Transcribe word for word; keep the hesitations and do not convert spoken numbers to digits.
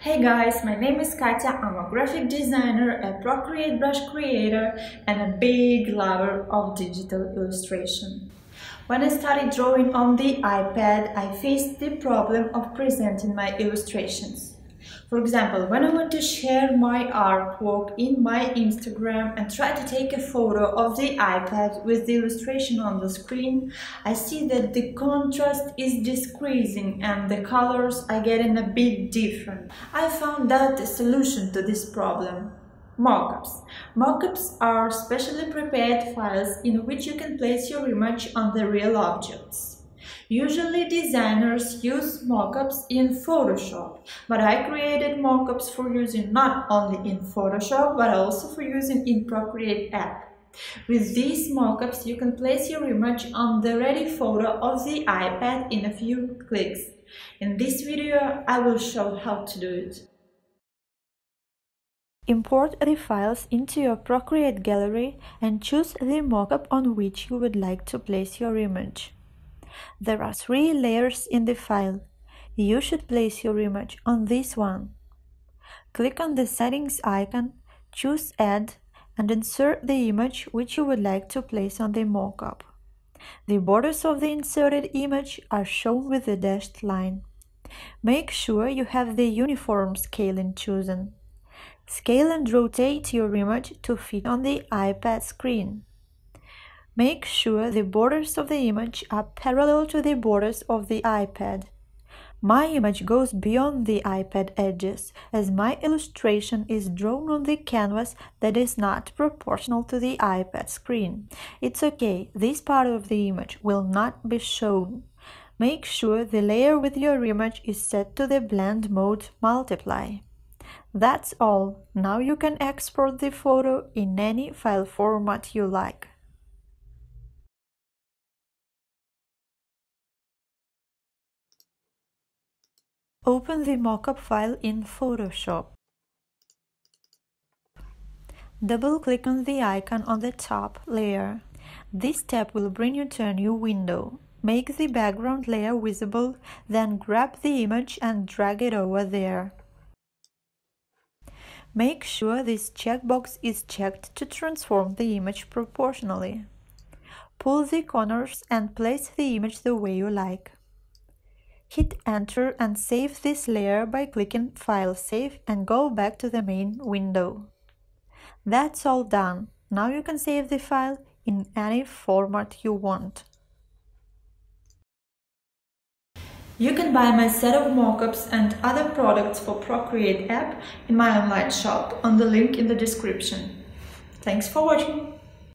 Hey guys, my name is Katya. I'm a graphic designer, a Procreate brush creator, and a big lover of digital illustration. When I started drawing on the iPad, I faced the problem of presenting my illustrations. For example, when I want to share my artwork in my Instagram and try to take a photo of the iPad with the illustration on the screen, I see that the contrast is decreasing and the colors are getting a bit different. I found out a solution to this problem. Mockups. Mockups are specially prepared files in which you can place your image on the real objects. Usually designers use mockups in Photoshop, but I created mockups for using not only in Photoshop but also for using in Procreate app. With these mockups you can place your image on the ready photo of the iPad in a few clicks. In this video I will show how to do it. Import the files into your Procreate gallery and choose the mockup on which you would like to place your image. There are three layers in the file. You should place your image on this one. Click on the settings icon, choose Add, and insert the image which you would like to place on the mockup. The borders of the inserted image are shown with the dashed line. Make sure you have the uniform scaling chosen. Scale and rotate your image to fit on the iPad screen. Make sure the borders of the image are parallel to the borders of the iPad. My image goes beyond the iPad edges, as my illustration is drawn on the canvas that is not proportional to the iPad screen. It's okay, this part of the image will not be shown. Make sure the layer with your image is set to the blend mode multiply. That's all. Now you can export the photo in any file format you like. Open the mockup file in Photoshop. Double-click on the icon on the top layer. This step will bring you to a new window. Make the background layer visible, then grab the image and drag it over there. Make sure this checkbox is checked to transform the image proportionally. Pull the corners and place the image the way you like. Hit Enter and save this layer by clicking File Save and go back to the main window. That's all done. Now you can save the file in any format you want. You can buy my set of mockups and other products for Procreate app in my online shop on the link in the description. Thanks for watching!